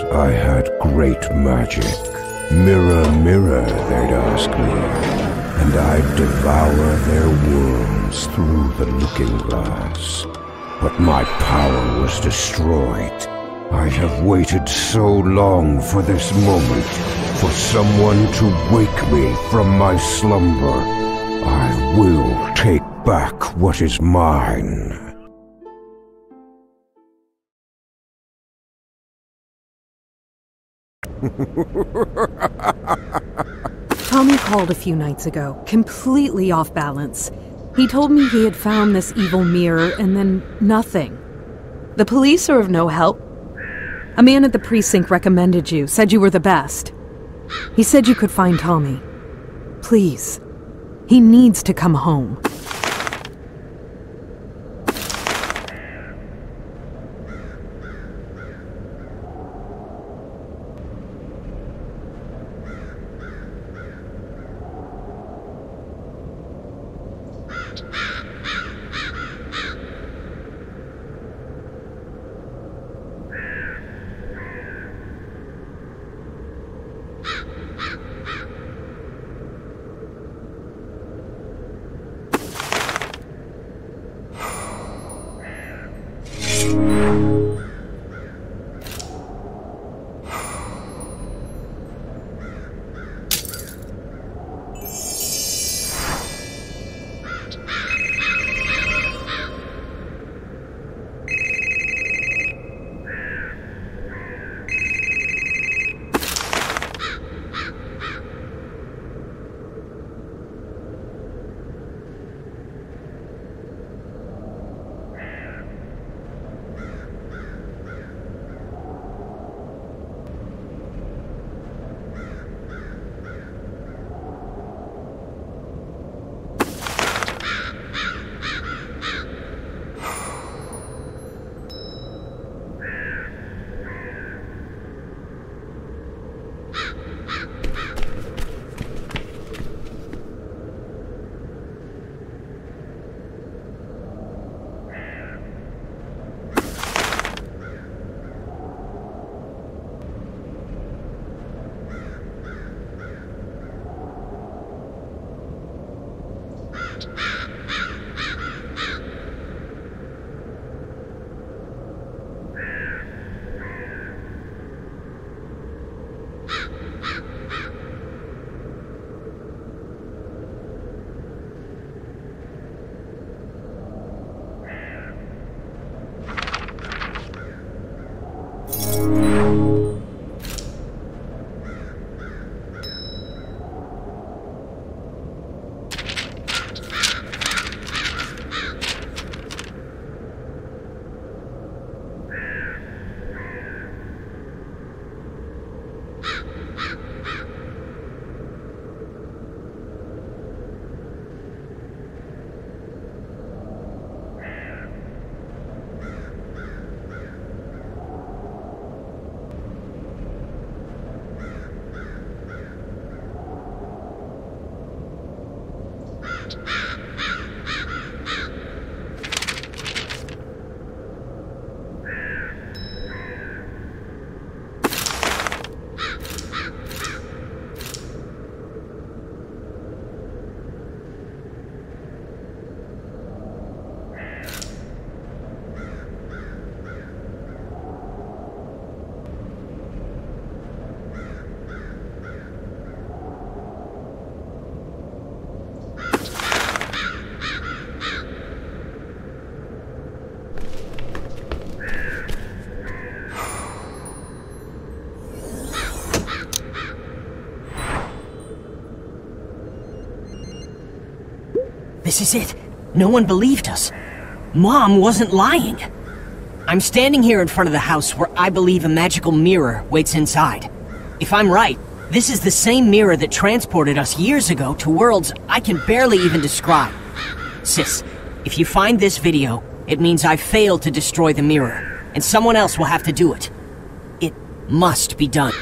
I had great magic. Mirror, mirror, they'd ask me, and I'd devour their worlds through the looking glass. But my power was destroyed. I have waited so long for this moment, for someone to wake me from my slumber. I will take back what is mine. Tommy called a few nights ago, completely off balance. He told me he had found this evil mirror and then nothing. The police are of no help. A man at the precinct recommended you, said you were the best. He said you could find Tommy. Please. He needs to come home. This is it. No one believed us. Mom wasn't lying. I'm standing here in front of the house where I believe a magical mirror waits inside. If I'm right, this is the same mirror that transported us years ago to worlds I can barely even describe. Sis, if you find this video, it means I failed to destroy the mirror, and someone else will have to do it. It must be done.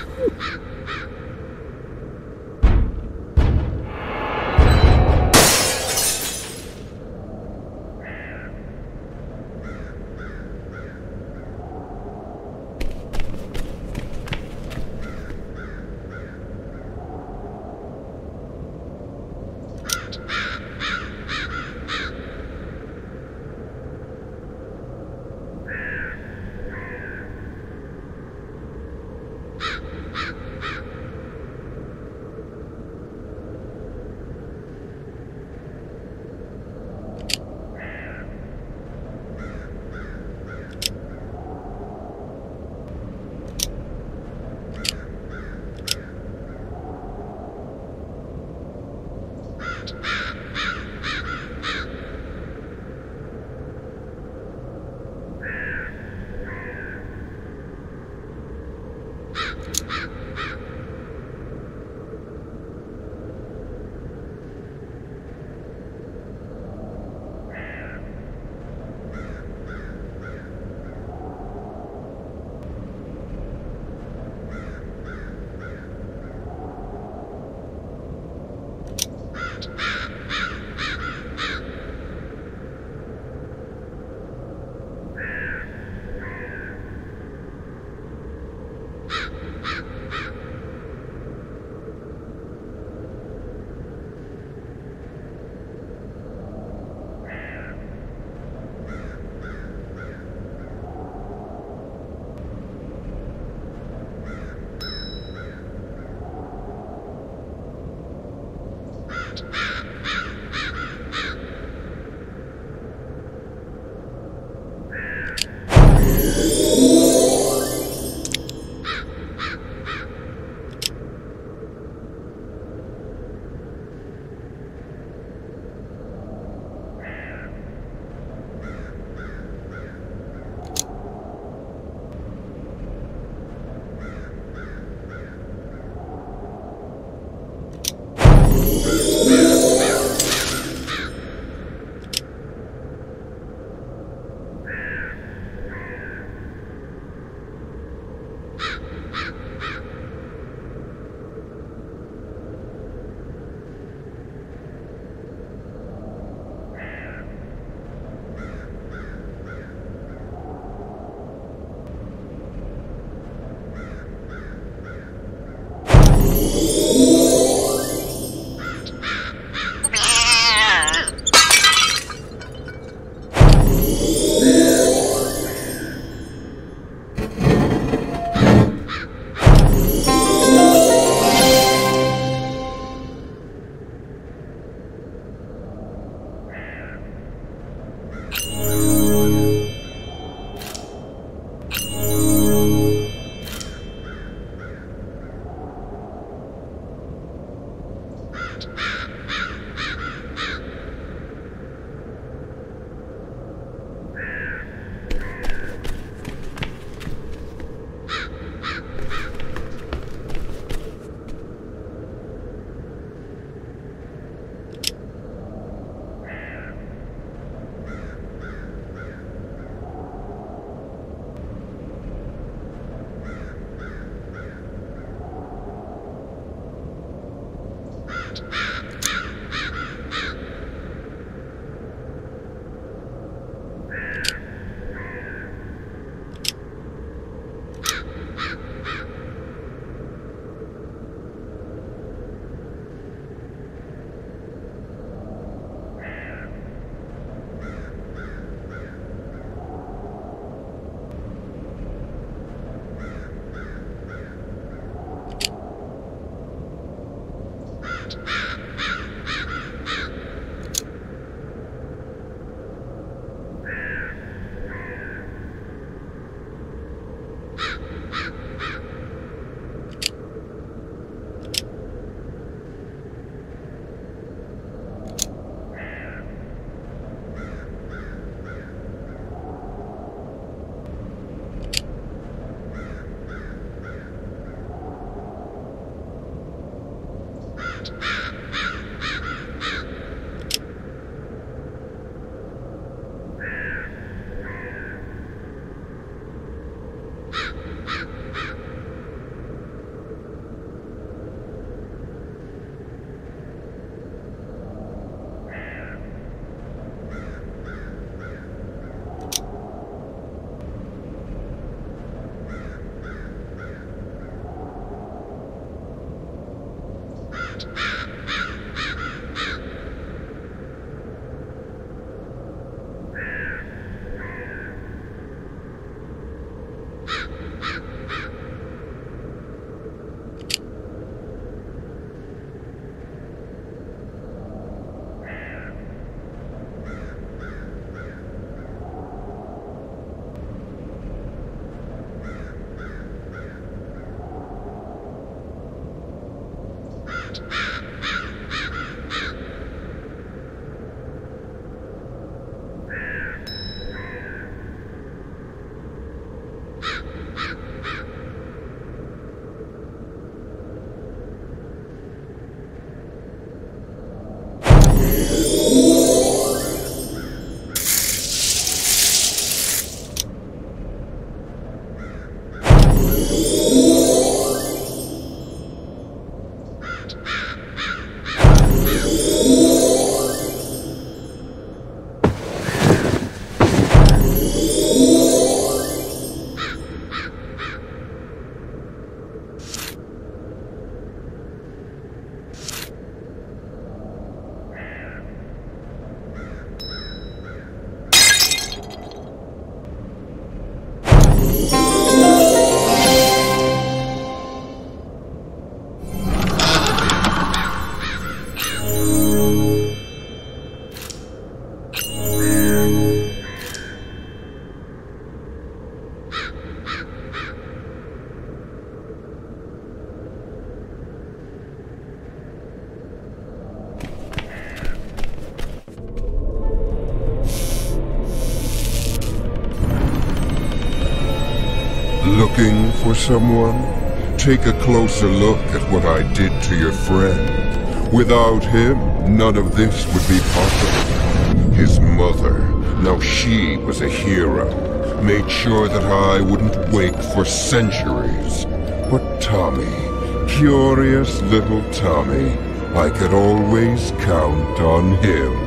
for someone? Take a closer look at what I did to your friend. Without him, none of this would be possible. His mother, now she was a hero, made sure that I wouldn't wake for centuries. But Tommy, curious little Tommy, I could always count on him.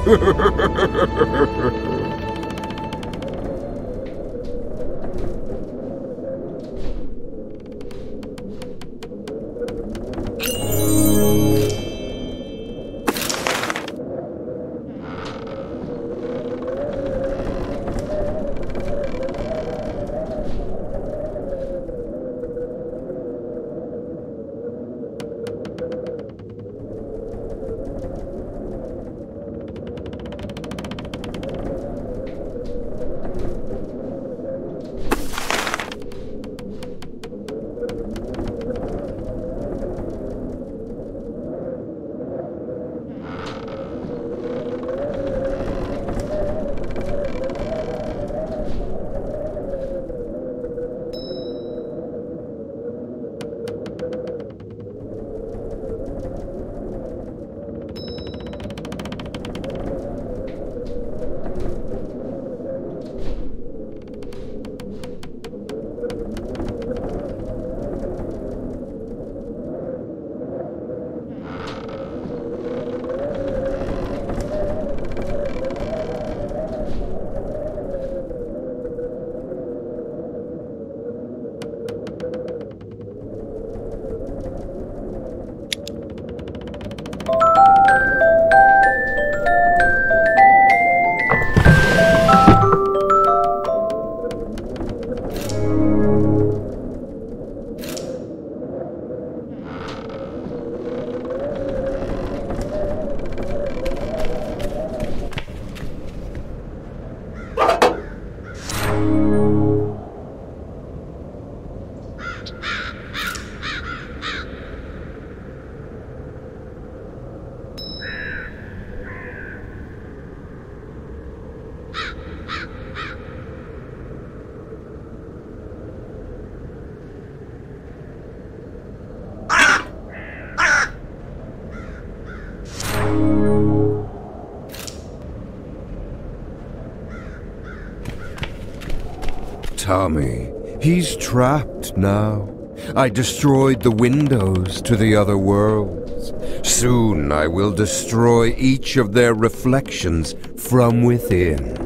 Tommy, he's trapped now. I destroyed the windows to the other worlds. Soon I will destroy each of their reflections from within.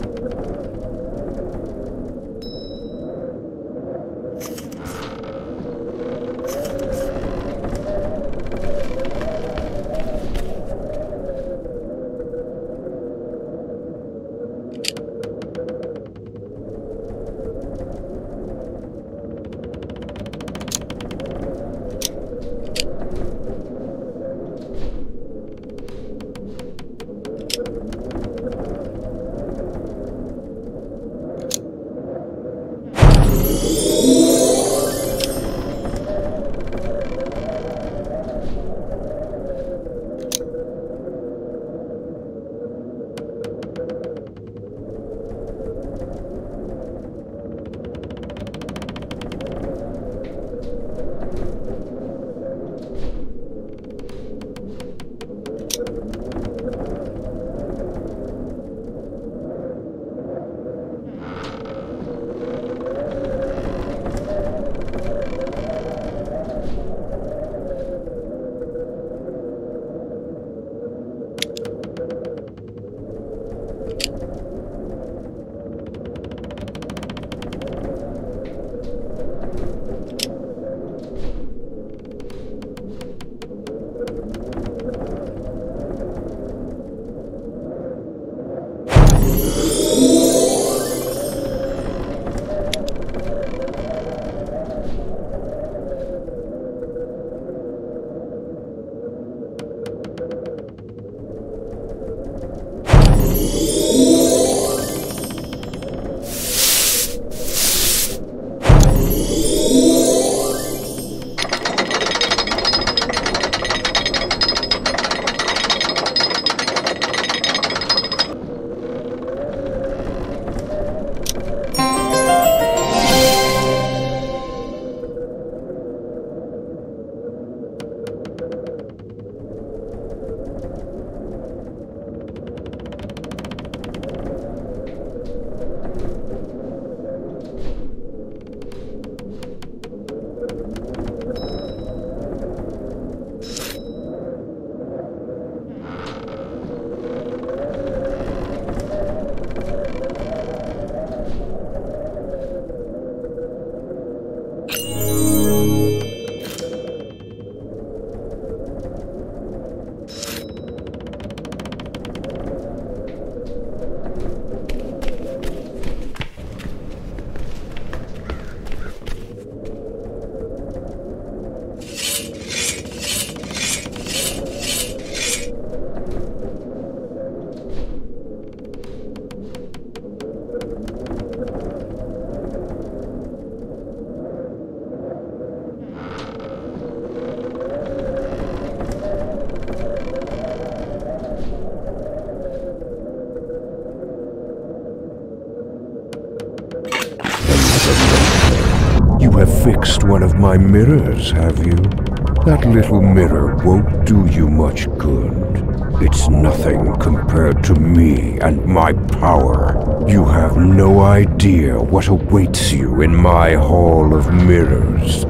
have fixed one of my mirrors, have you? That little mirror won't do you much good. It's nothing compared to me and my power. You have no idea what awaits you in my hall of mirrors.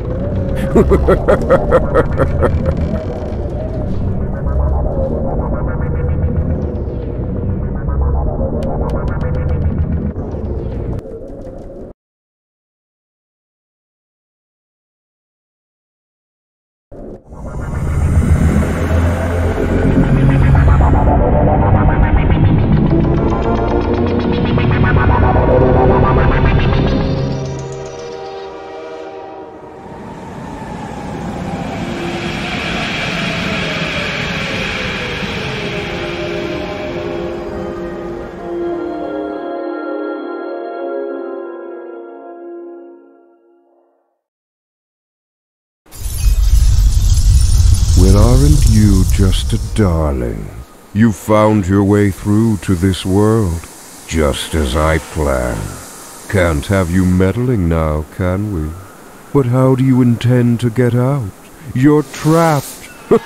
Well, aren't you just a darling? You found your way through to this world, just as I planned. Can't have you meddling now, can we? But how do you intend to get out? You're trapped!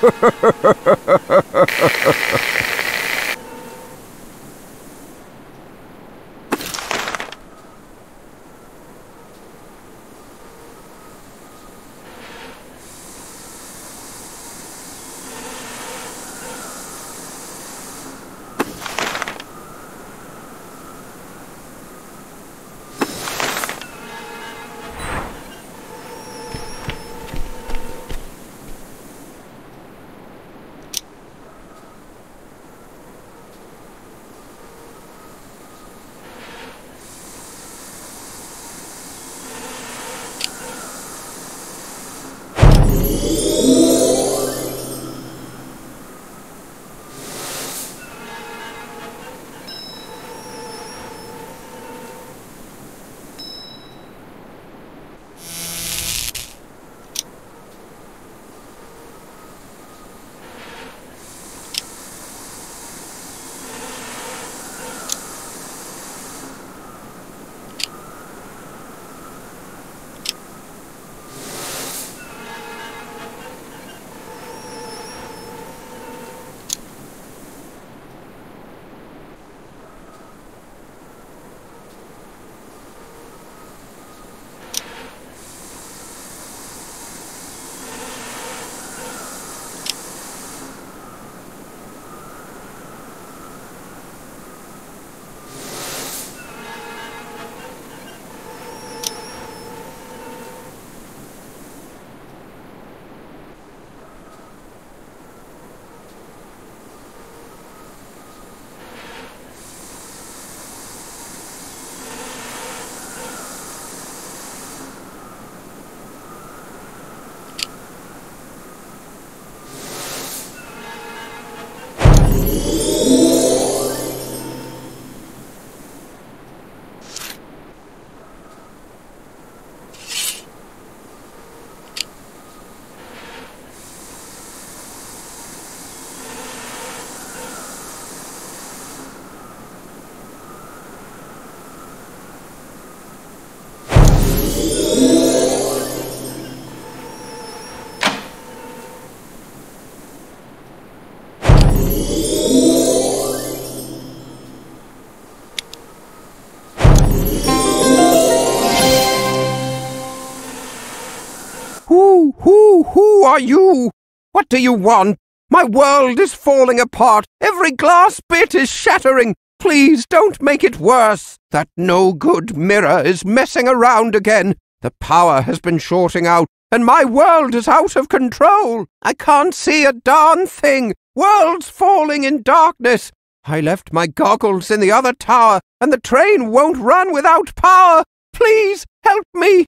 Who are you? What do you want? My world is falling apart. Every glass bit is shattering. Please don't make it worse. That no-good mirror is messing around again. The power has been shorting out, and my world is out of control. I can't see a darn thing. World's falling in darkness. I left my goggles in the other tower, and the train won't run without power. Please help me.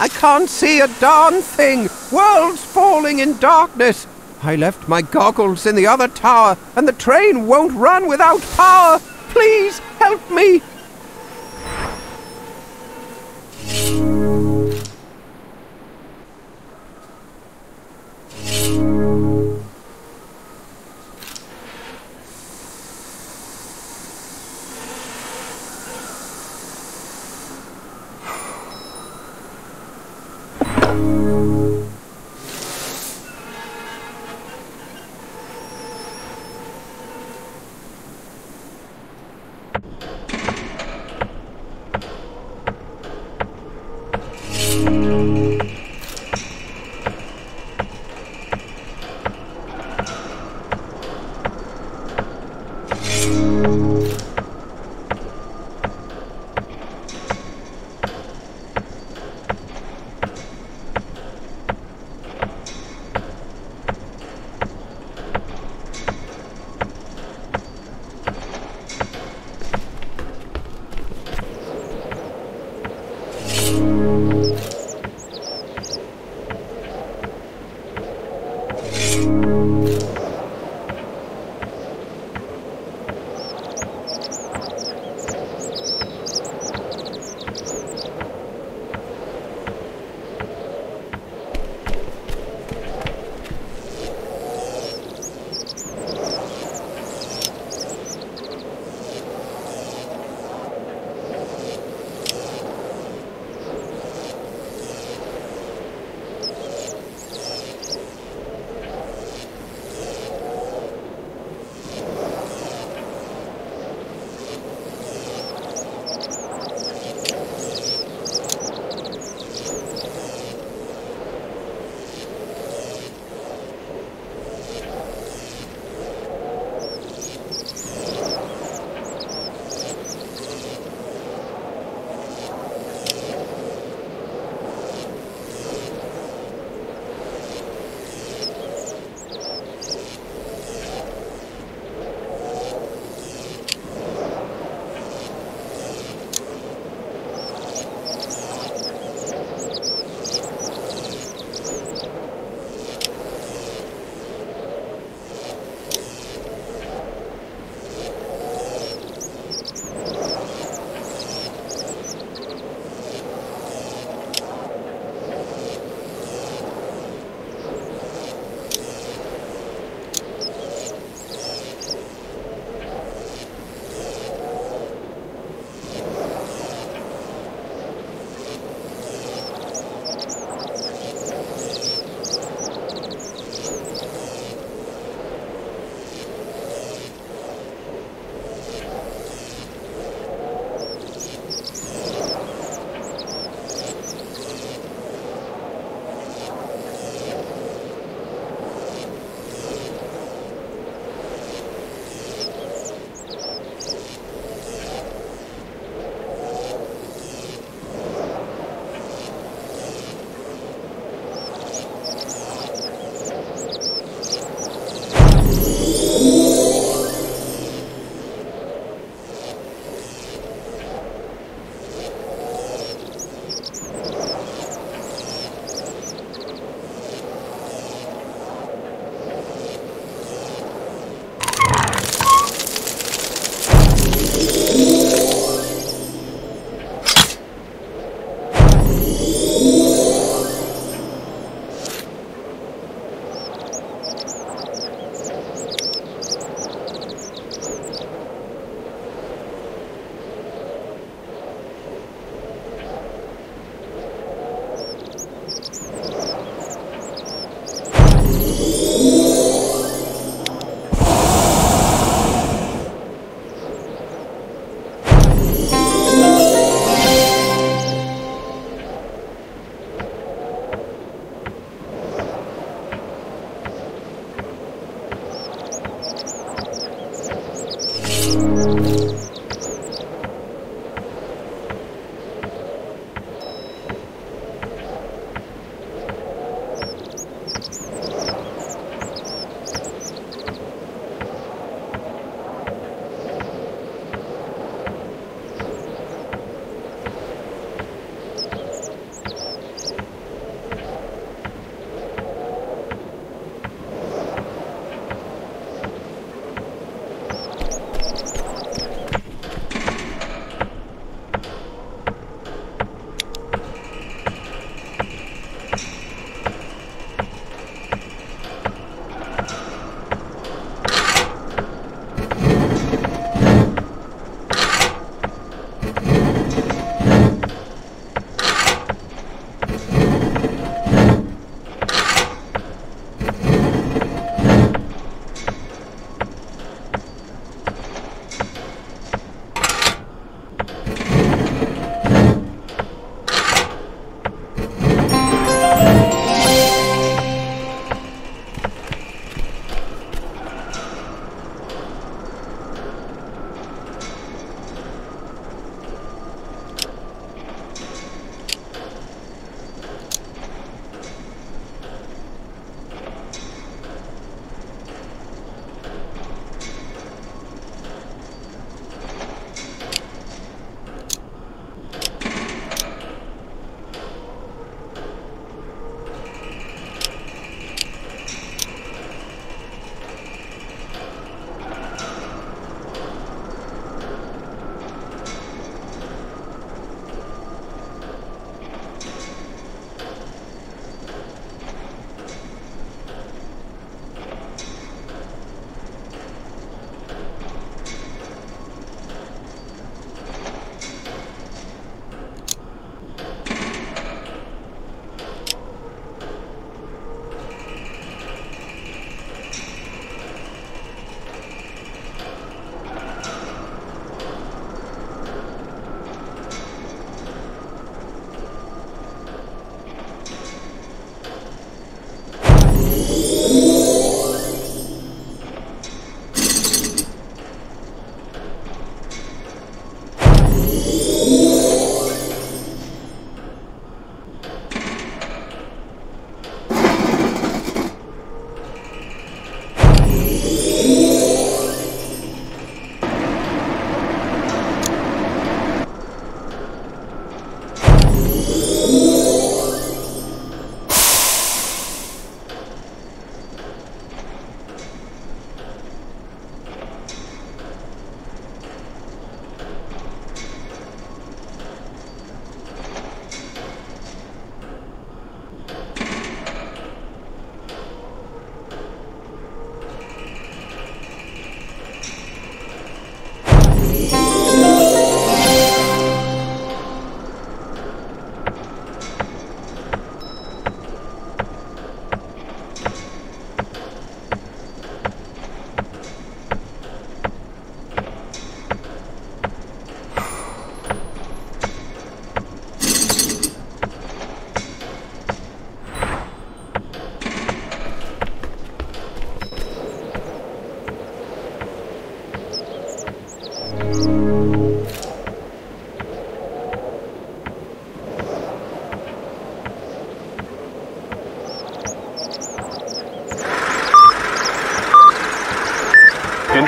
I can't see a darn thing. World's falling in darkness. I left my goggles in the other tower, and the train won't run without power. Please help me.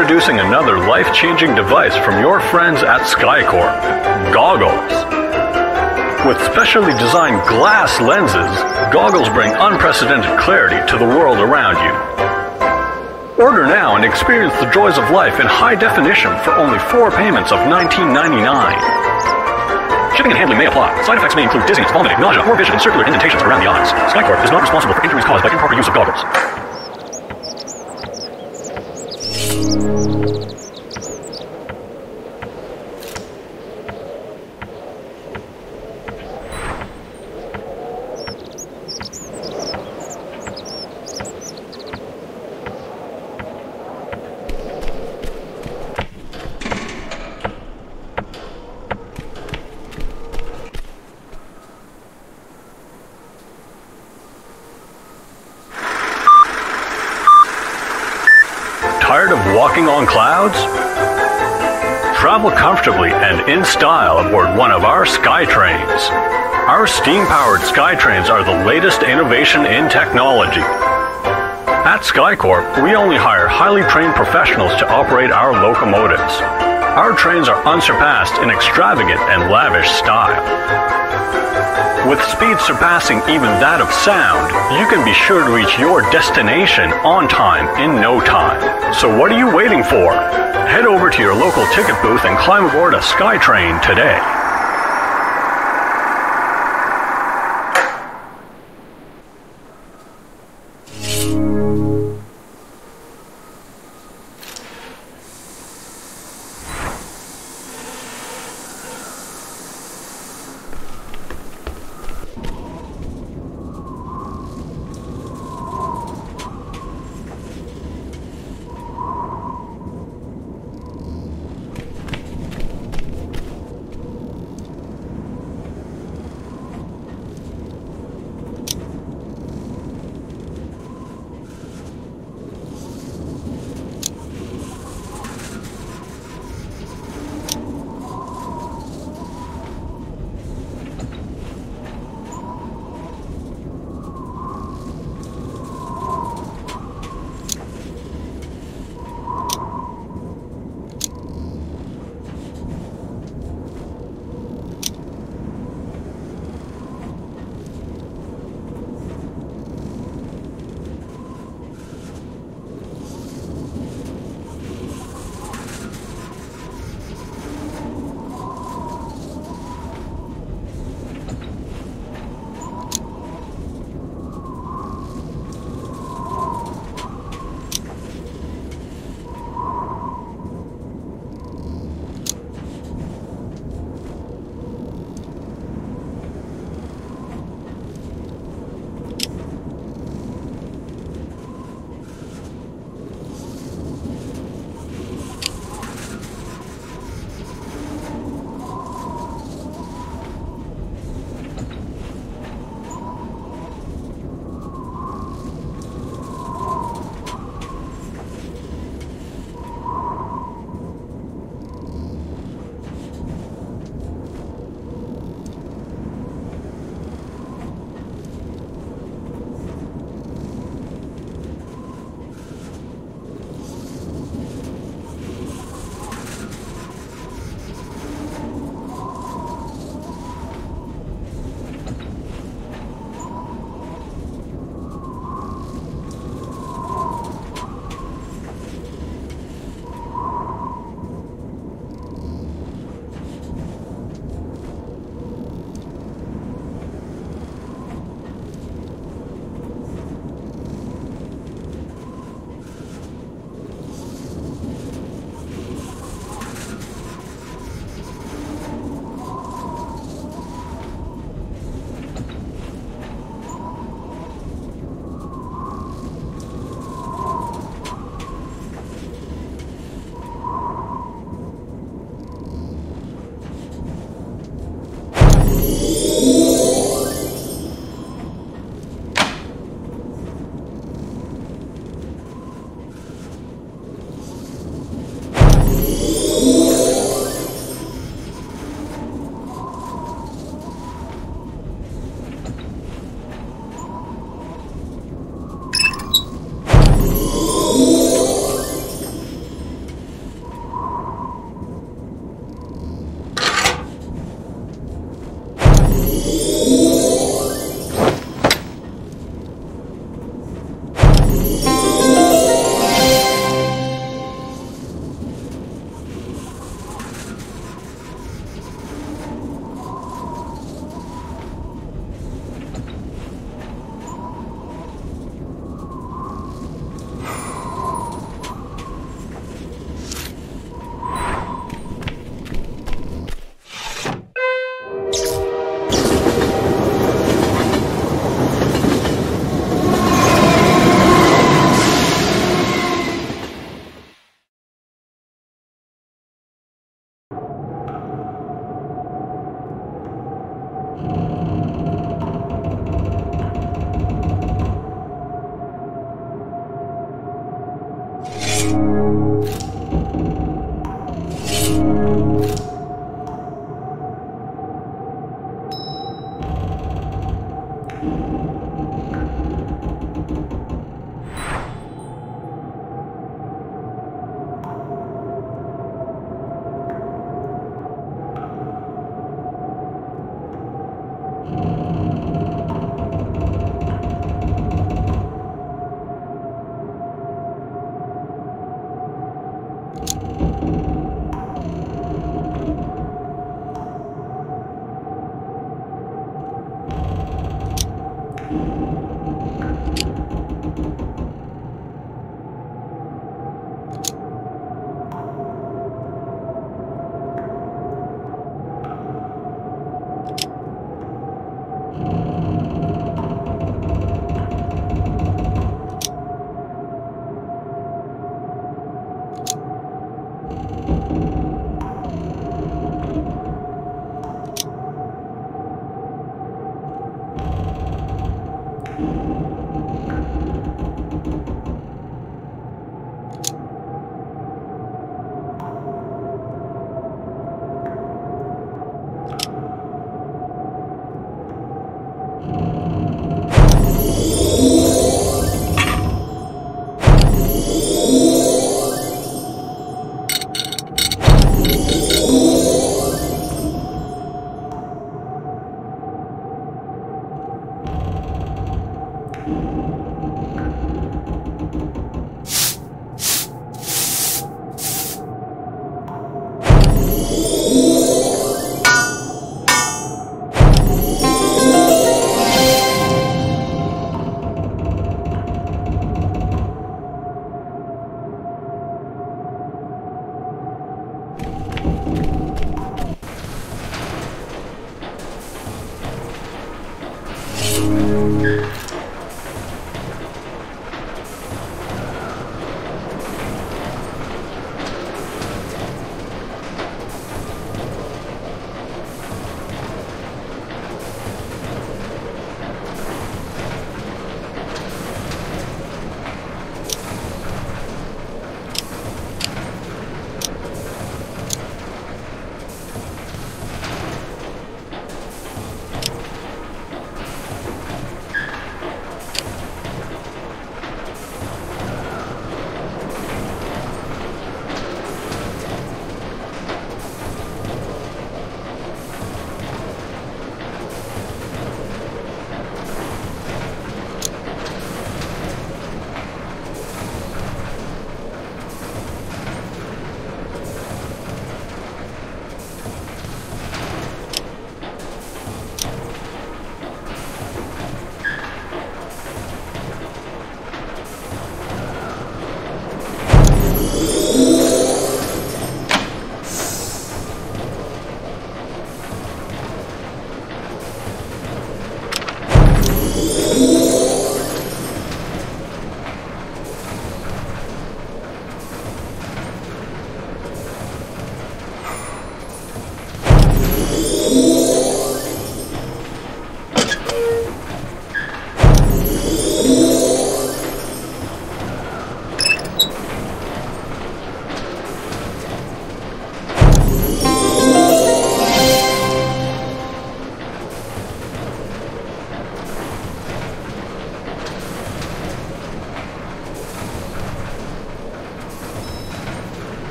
Introducing another life-changing device from your friends at SkyCorp, goggles. With specially designed glass lenses, goggles bring unprecedented clarity to the world around you. Order now and experience the joys of life in high definition for only 4 payments of $19.99. Shipping and handling may apply. Side effects may include dizziness, vomiting, nausea, or vision and circular indentations around the eyes. SkyCorp is not responsible for injuries caused by improper use of goggles. Tired of walking on clouds? Travel comfortably and in style aboard one of our SkyTrains. Our steam-powered SkyTrains are the latest innovation in technology. At SkyCorp, we only hire highly trained professionals to operate our locomotives. Our trains are unsurpassed in extravagant and lavish style. With speed surpassing even that of sound, you can be sure to reach your destination on time in no time. So what are you waiting for? Head over to your local ticket booth and climb aboard a SkyTrain today.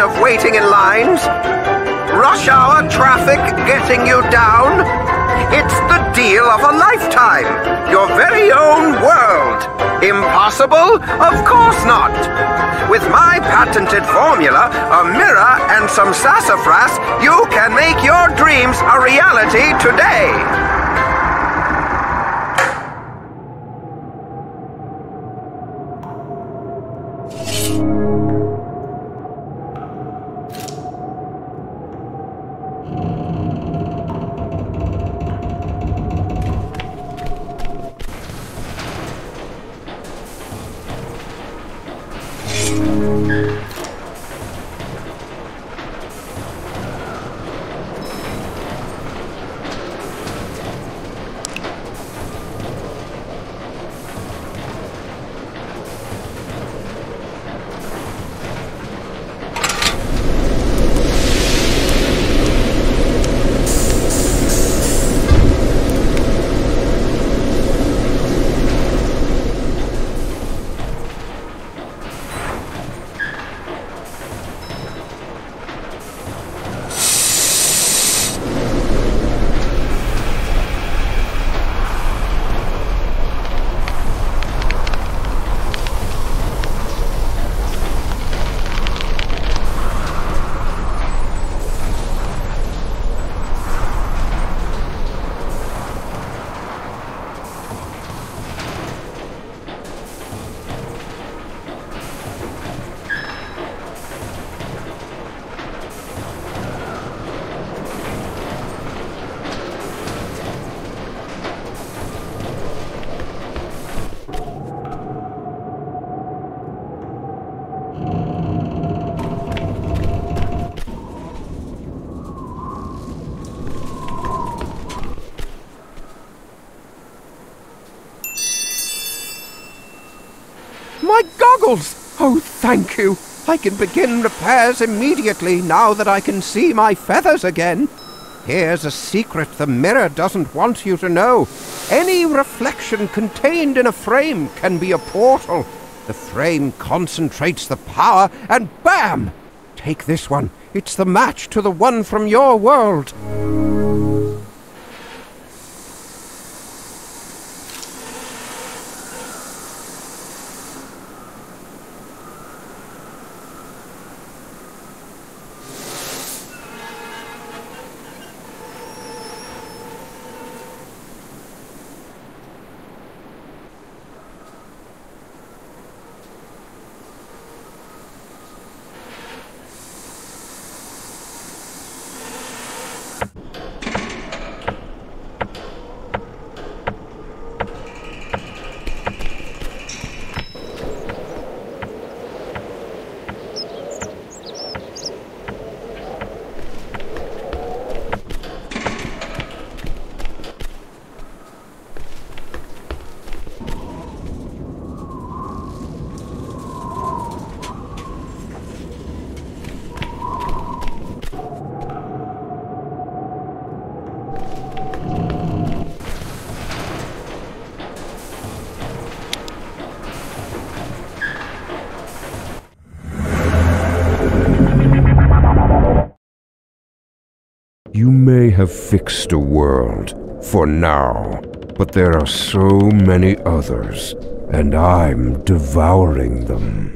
of waiting in lines? Rush hour traffic getting you down? It's the deal of a lifetime. Your very own world. Impossible? Of course not. With my patented formula, a mirror, and some sassafras, you can make your dreams a reality today. My goggles! Oh, thank you. I can begin repairs immediately now that I can see my feathers again. Here's a secret the mirror doesn't want you to know. Any reflection contained in a frame can be a portal. The frame concentrates the power and bam! Take this one. It's the match to the one from your world. You may have fixed a world, for now, but there are so many others, and I'm devouring them.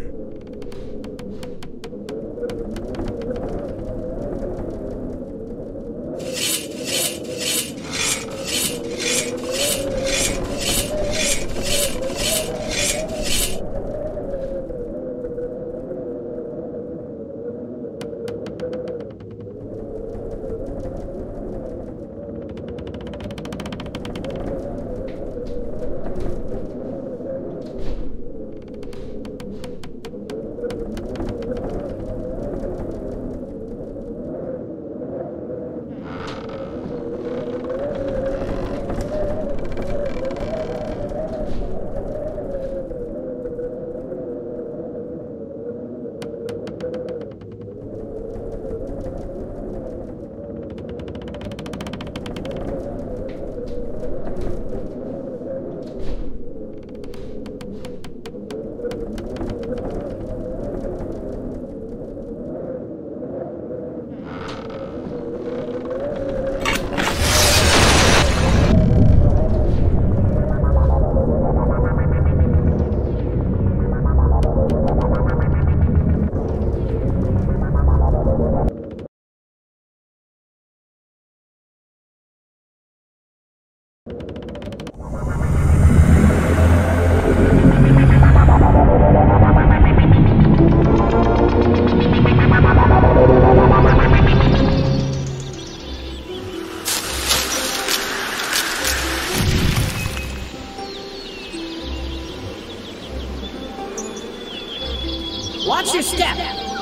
Watch your step!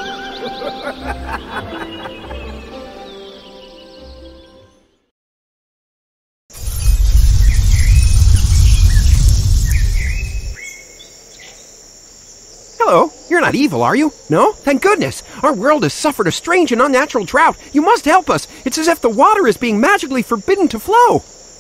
Hello, you're not evil, are you? No? Thank goodness. Our world has suffered a strange and unnatural drought. You must help us. It's as if the water is being magically forbidden to flow.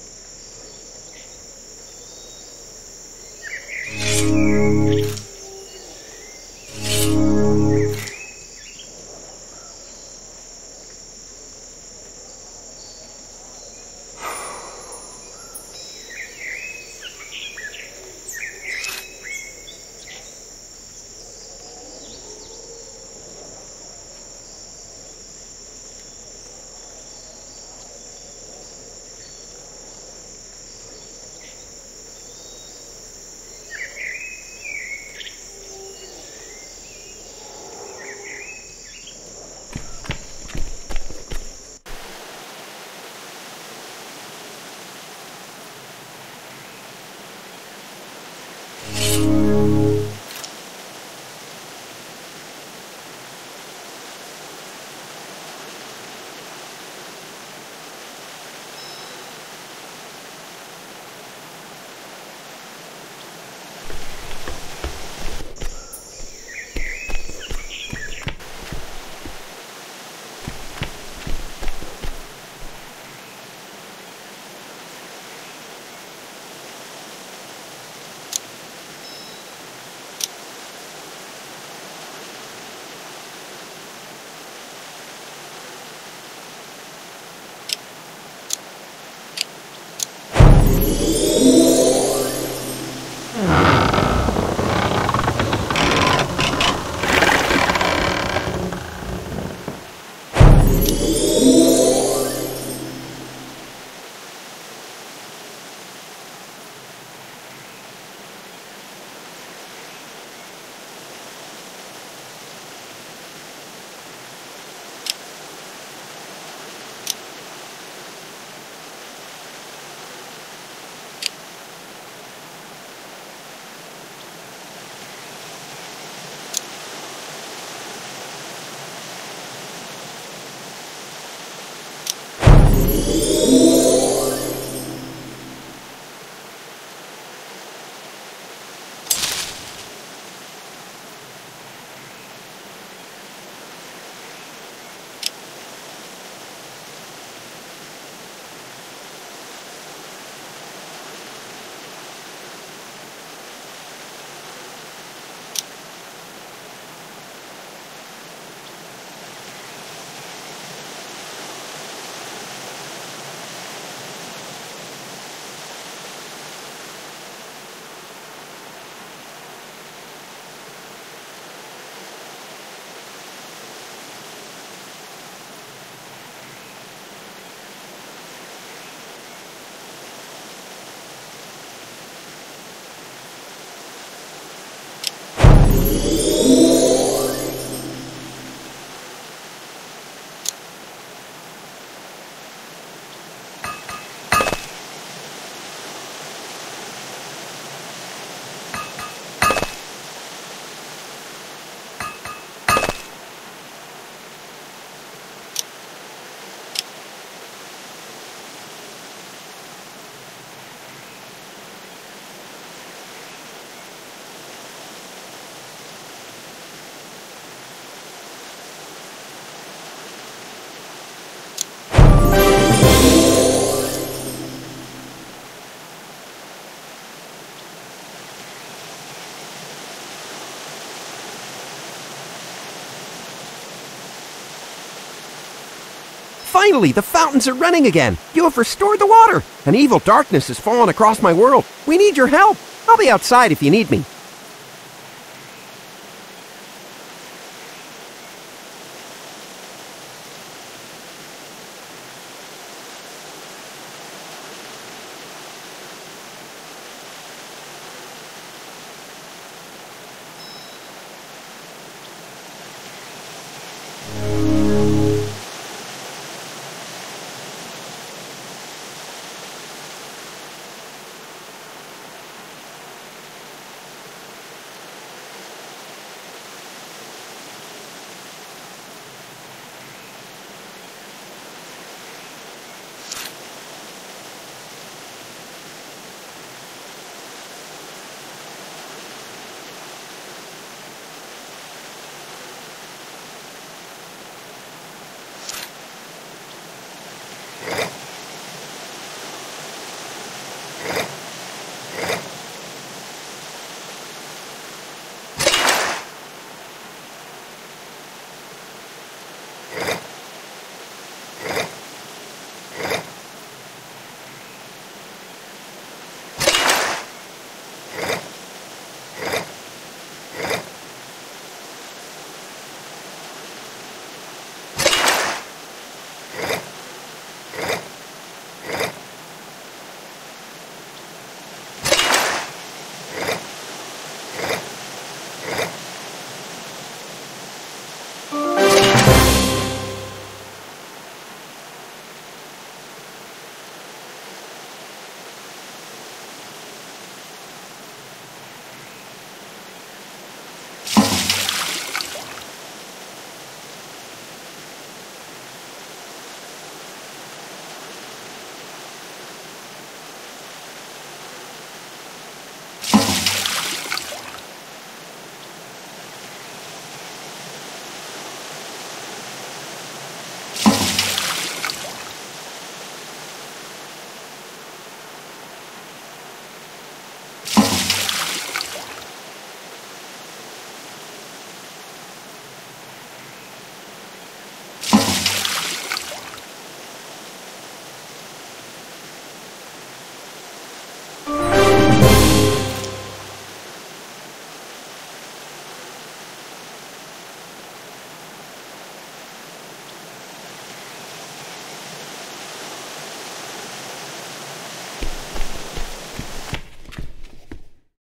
Finally, the fountains are running again. You have restored the water. An evil darkness has fallen across my world. We need your help. I'll be outside if you need me.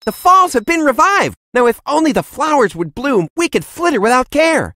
The falls have been revived! Now if only the flowers would bloom, we could flitter without care!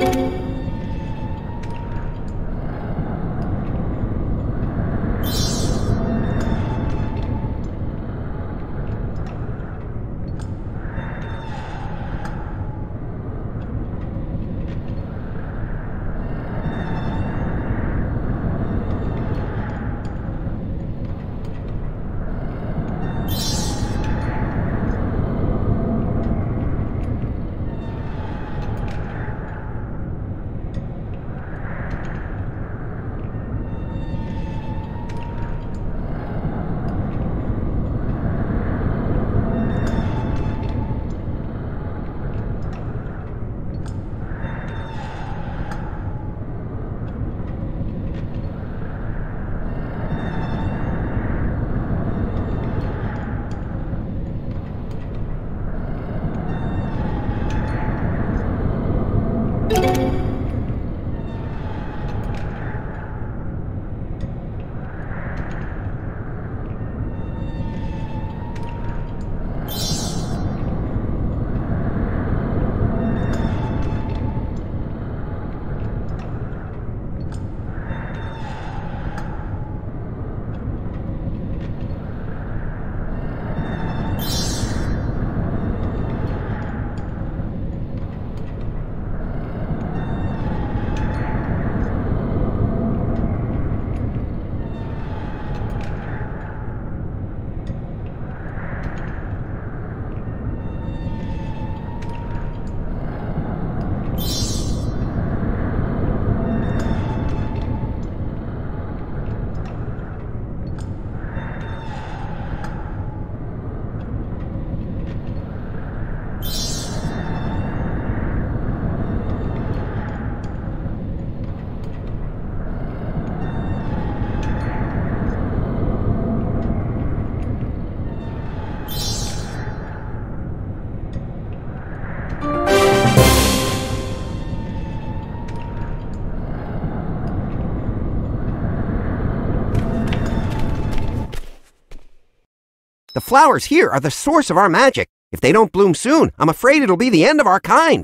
The flowers here are the source of our magic. If they don't bloom soon, I'm afraid it'll be the end of our kind.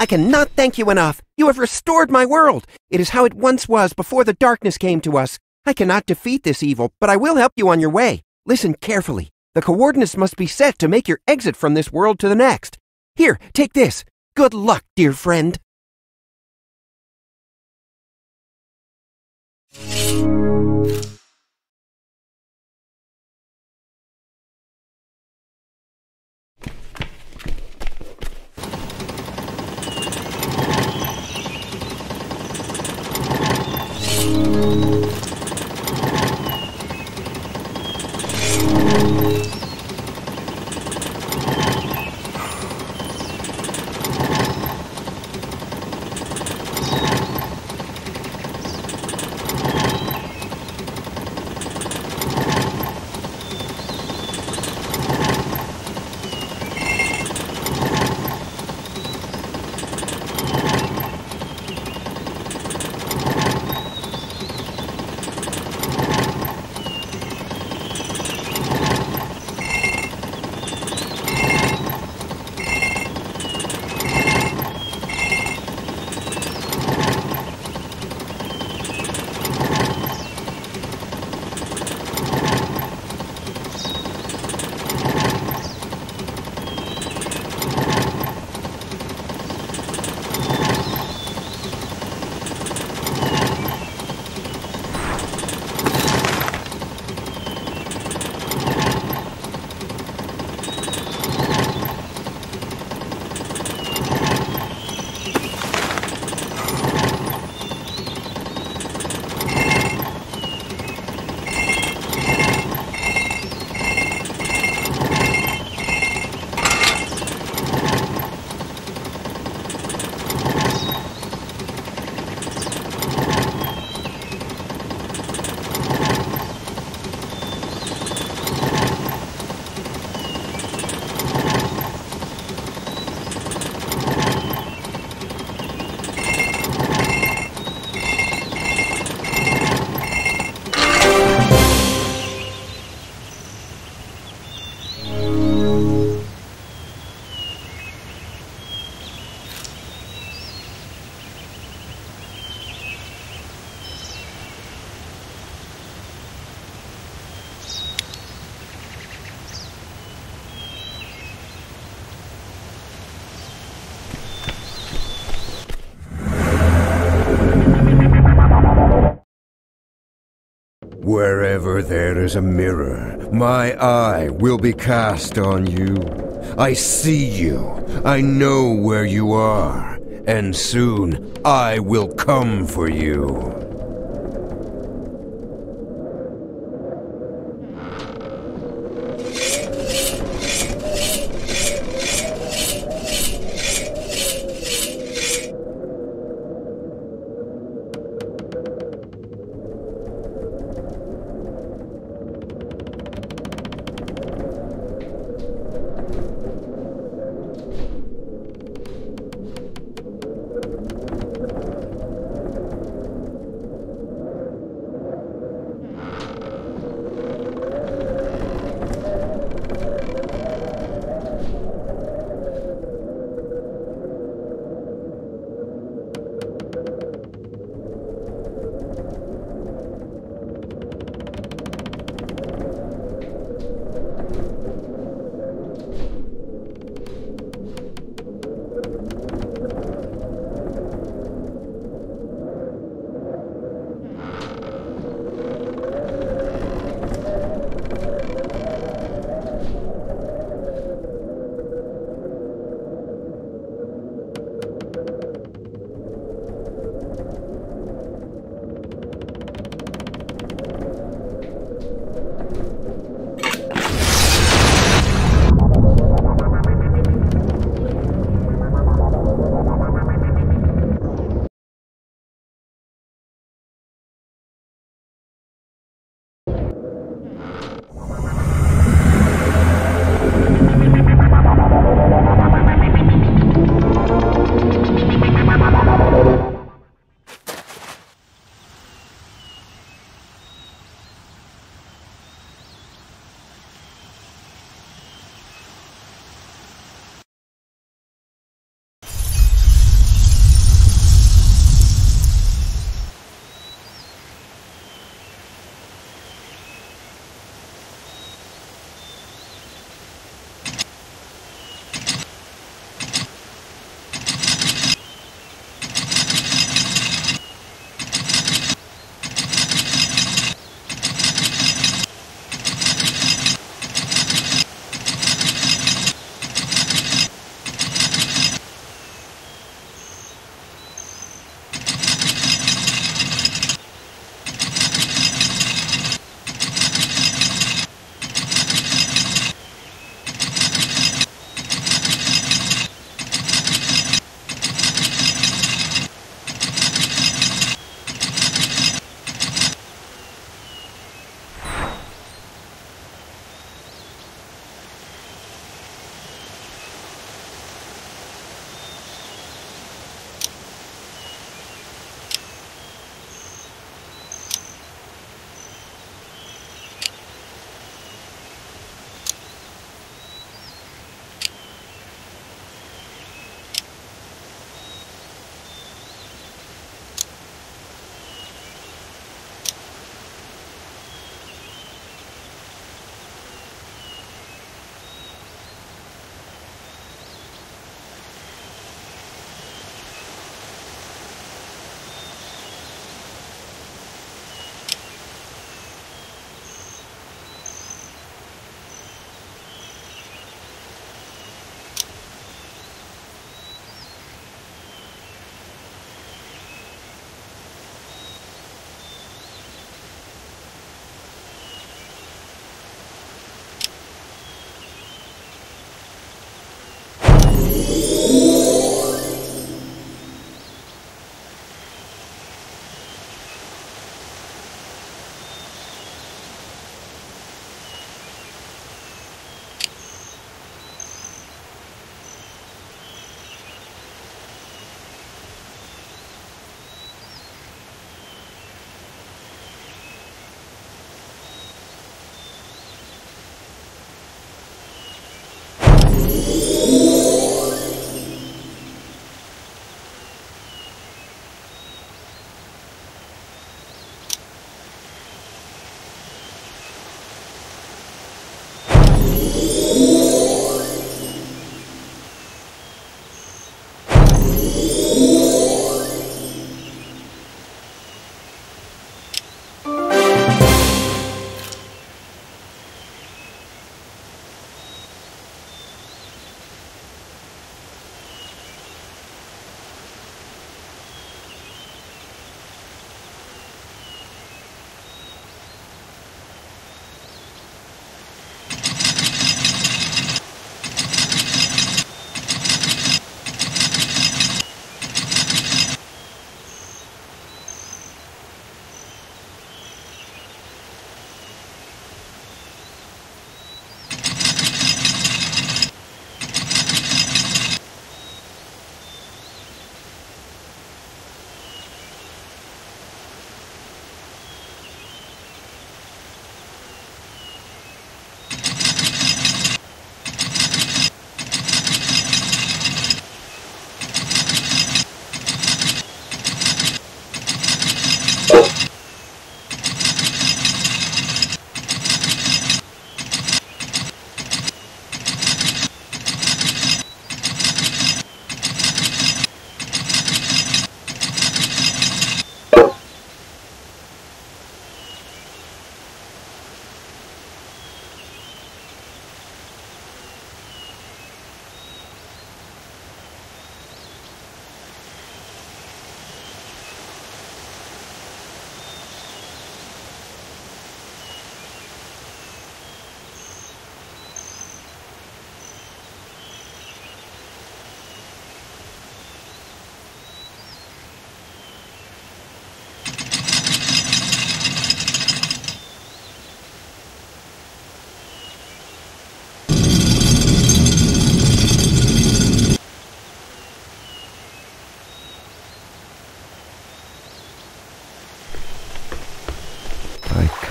I cannot thank you enough. You have restored my world. It is how it once was before the darkness came to us. I cannot defeat this evil, but I will help you on your way. Listen carefully. The coordinates must be set to make your exit from this world to the next. Here, take this. Good luck, dear friend. Wherever there is a mirror, my eye will be cast on you. I see you. I know where you are. And soon, I will come for you.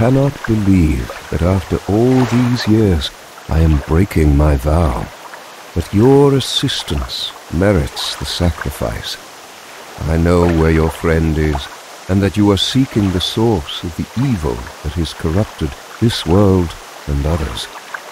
cannot believe that after all these years I am breaking my vow. But your assistance merits the sacrifice. I know where your friend is, and that you are seeking the source of the evil that has corrupted this world and others.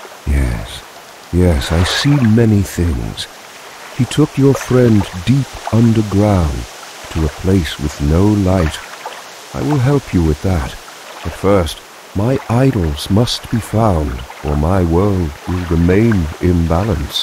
Yes, I see many things. He took your friend deep underground to a place with no light. I will help you with that. But first, my idols must be found, or my world will remain imbalanced.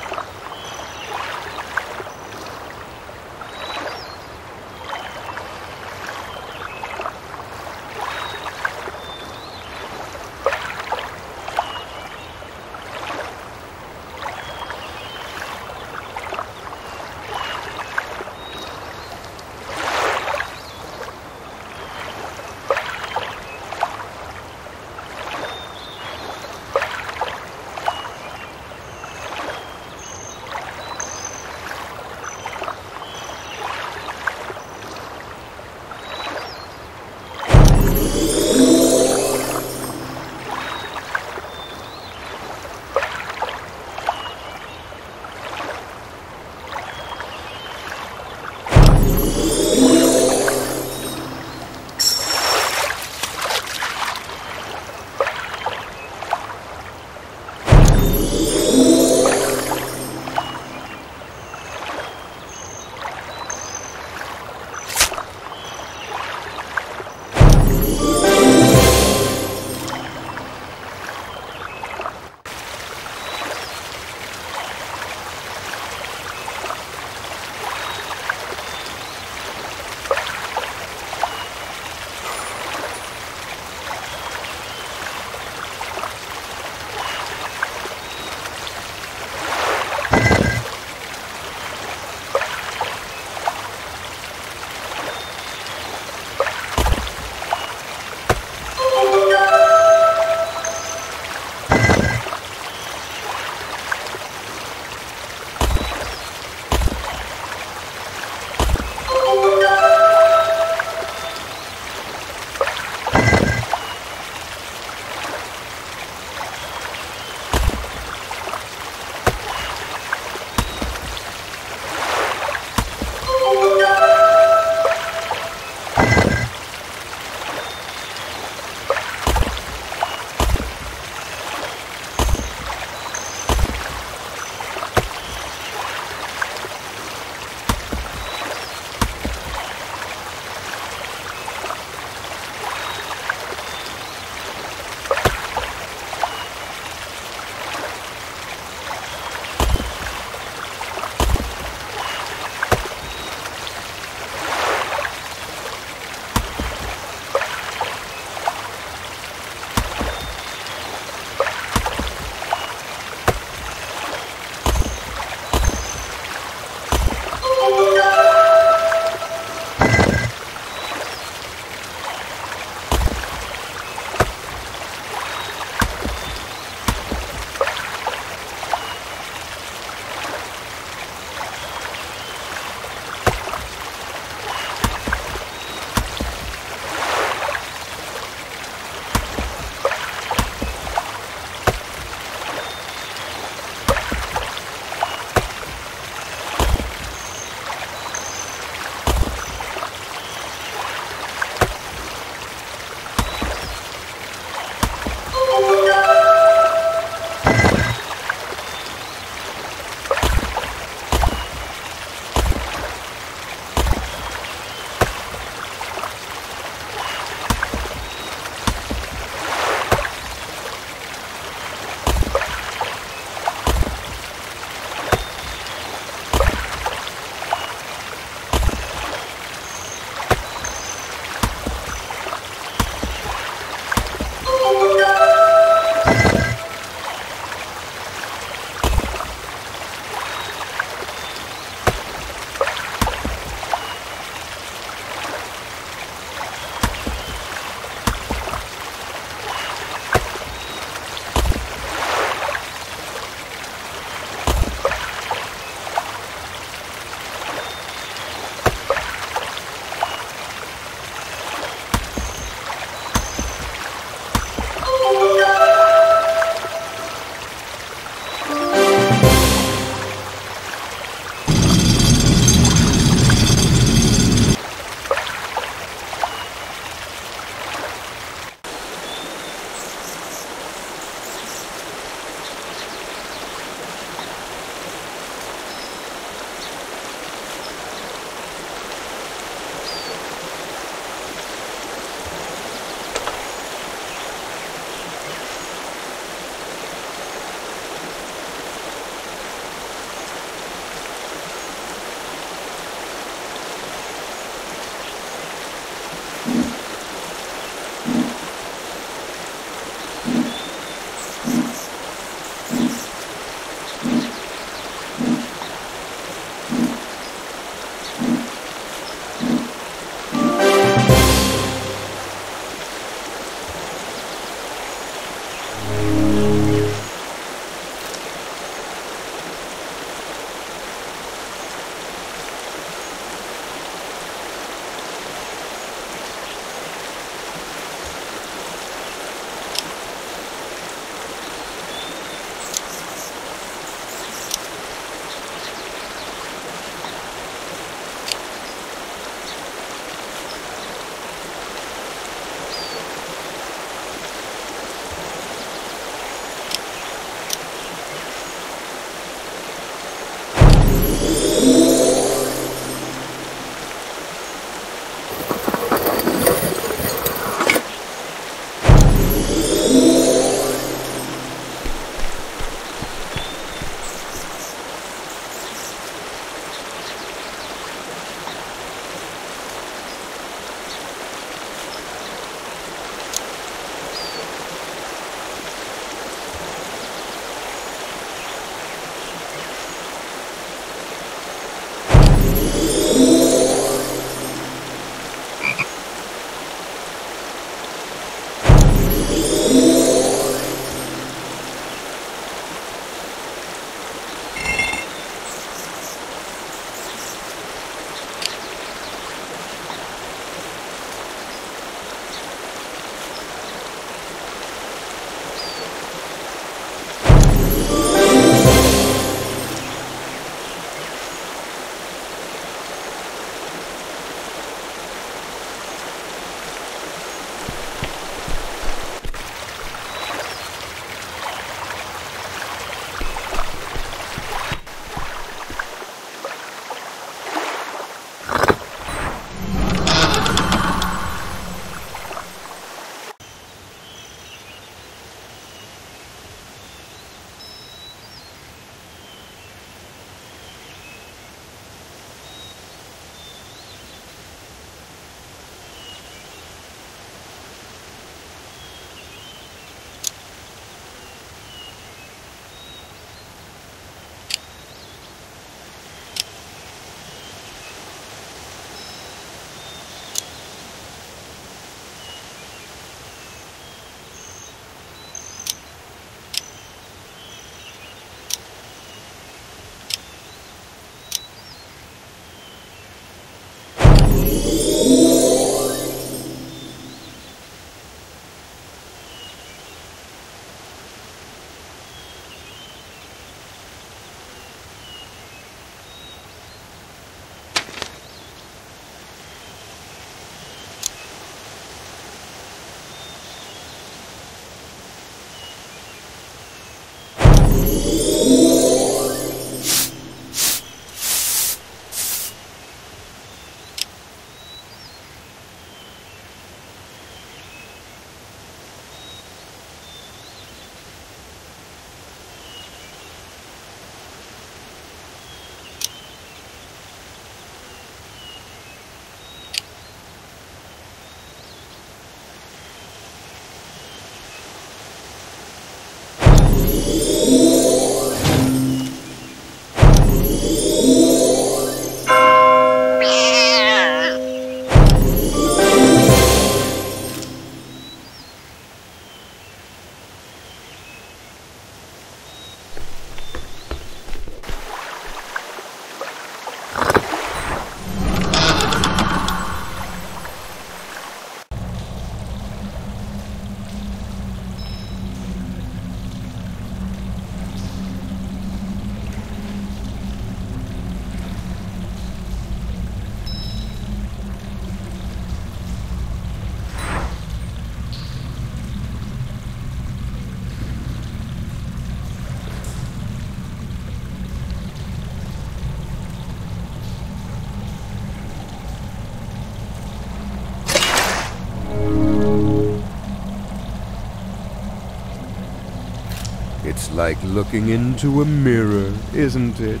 It's like looking into a mirror, isn't it?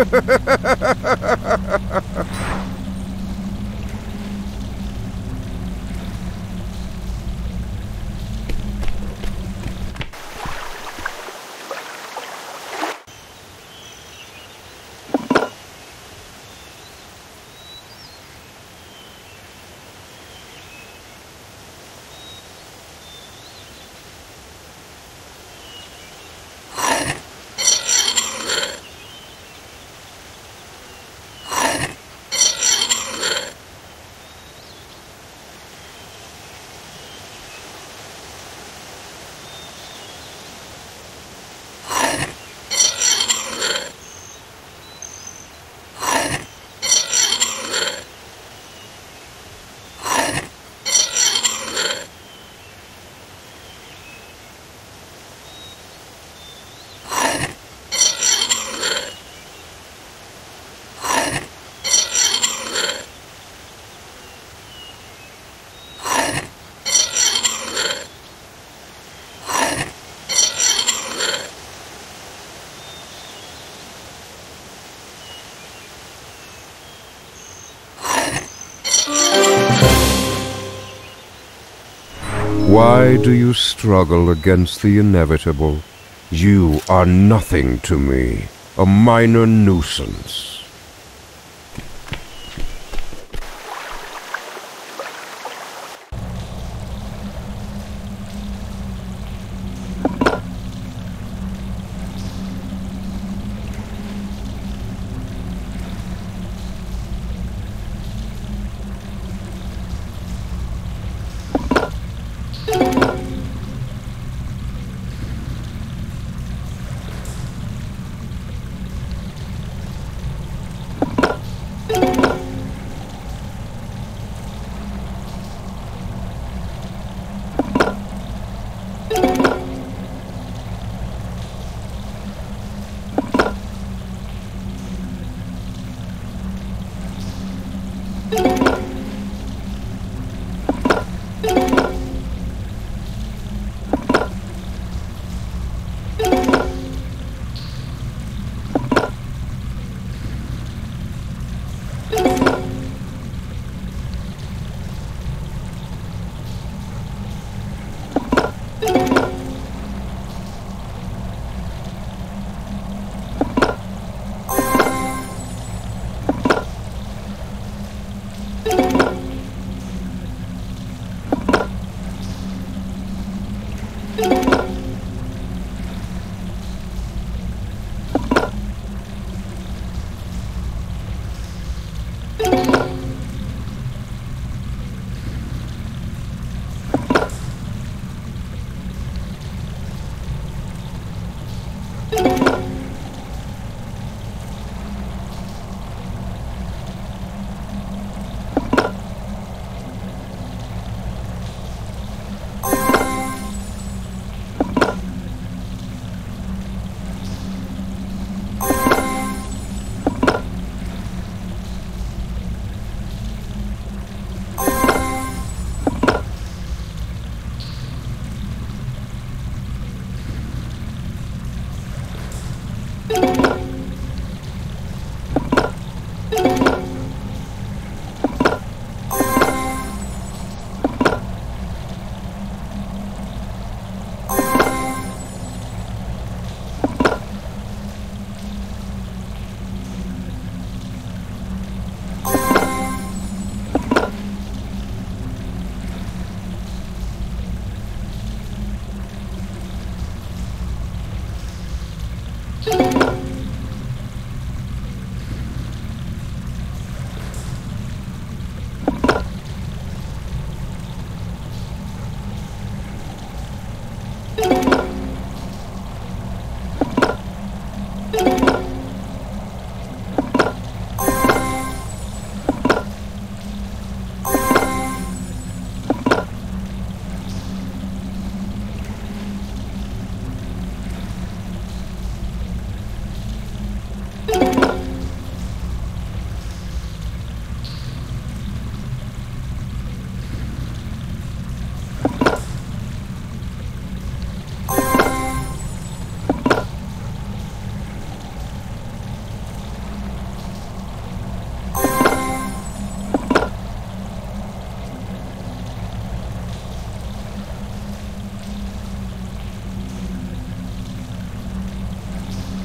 Why do you struggle against the inevitable? You are nothing to me, a minor nuisance.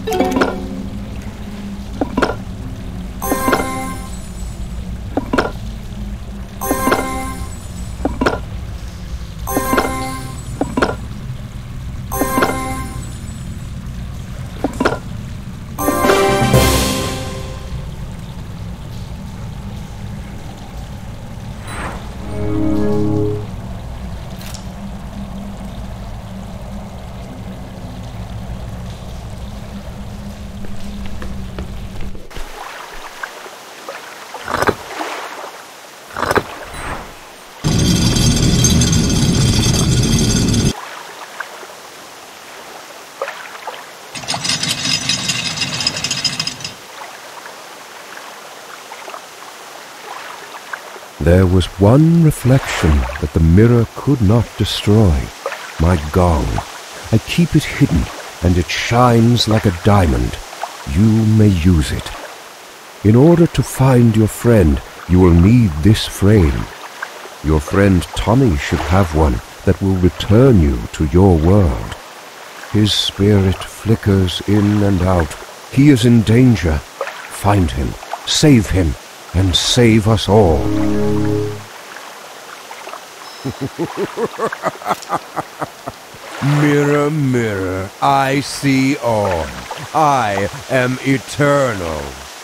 There was one reflection that the mirror could not destroy. My gong. I keep it hidden, and it shines like a diamond. You may use it. In order to find your friend, you will need this frame. Your friend Tommy should have one that will return you to your world. His spirit flickers in and out. He is in danger. Find him, save him, and save us all. Mirror, mirror, I see all. I am eternal.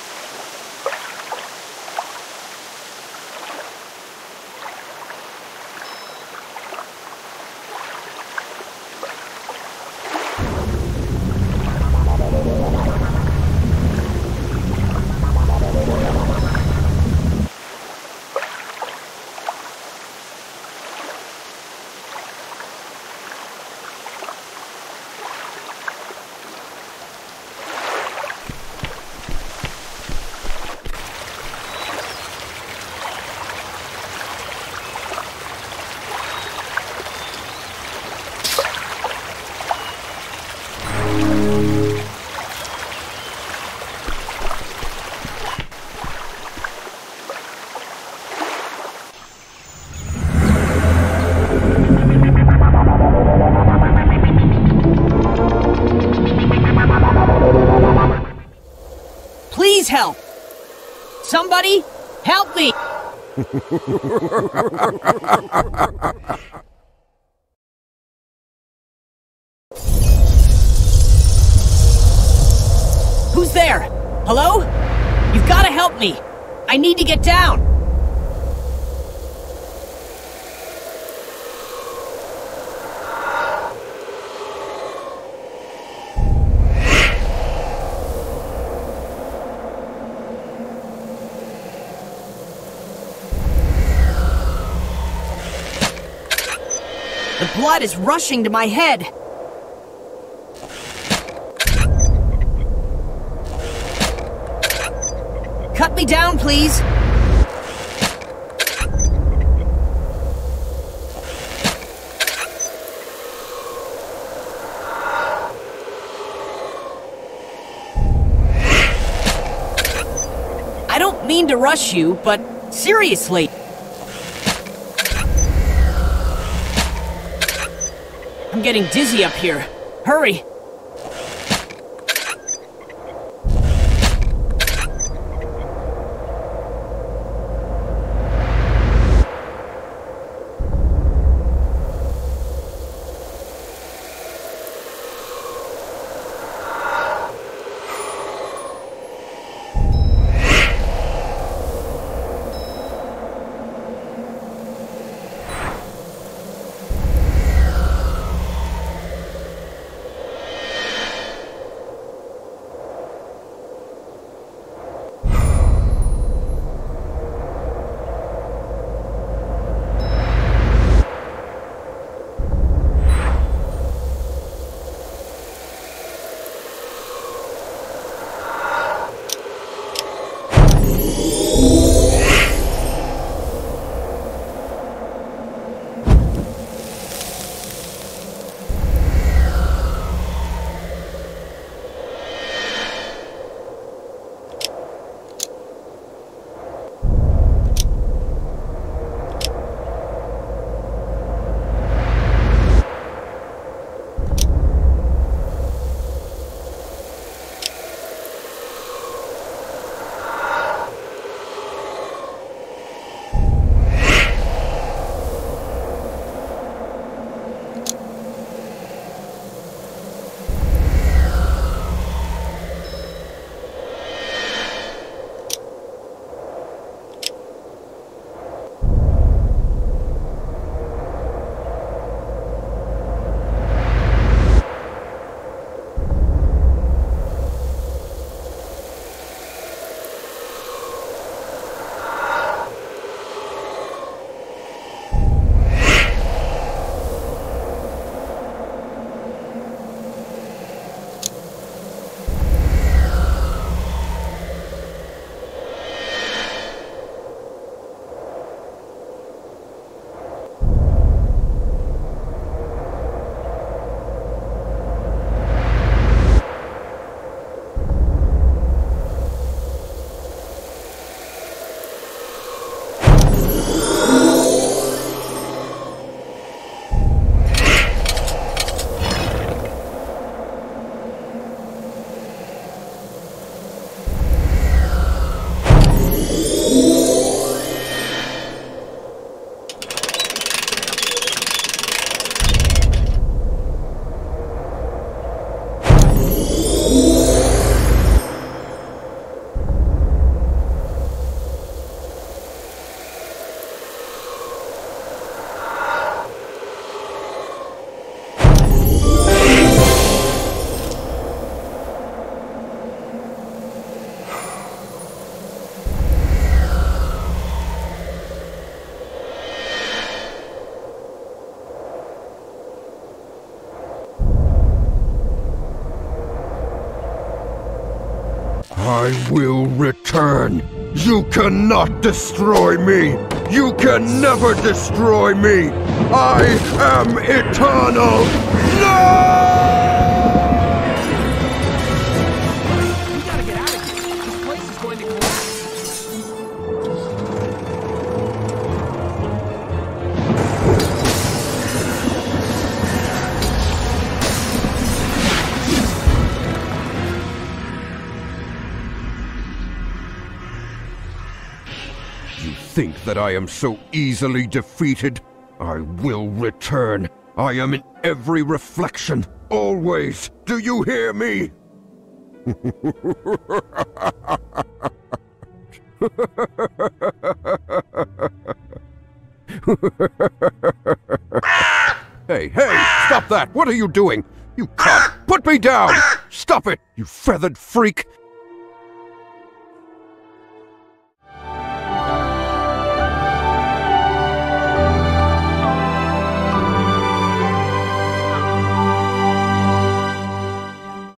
Please help! Somebody, help me! Who's there? Hello? You've gotta help me! I need to get down! The blood is rushing to my head. Cut me down, please. I don't mean to rush you, but seriously. I'm getting dizzy up here. Hurry! I will return. You cannot destroy me. You can never destroy me. I am eternal. No! We gotta get out of here. This place is going to collapse. You think that I am so easily defeated? I will return. I am in every reflection, always. Do you hear me? Hey, stop that! What are you doing? You can't! Put me down! Stop it, you feathered freak!